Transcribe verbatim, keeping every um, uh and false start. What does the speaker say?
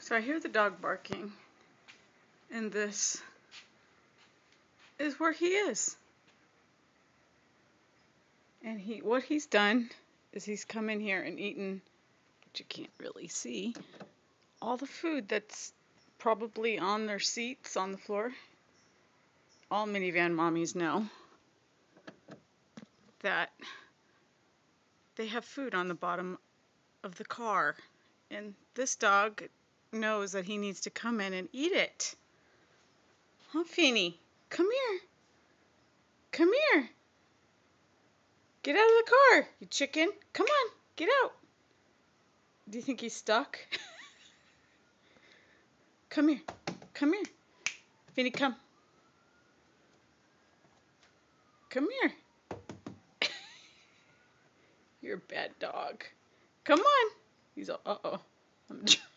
So I hear the dog barking, and this is where he is. And he, what he's done is he's come in here and eaten, but you can't really see, all the food that's probably on their seats on the floor. All minivan mommies know that they have food on the bottom of the car, and this dog knows that he needs to come in and eat it. Huh, Feeny? Come here. Come here. Get out of the car, you chicken. Come on, get out. Do you think he's stuck? Come here. Come here. Feeny, come. Come here. You're a bad dog. Come on. He's all, uh-oh. I'm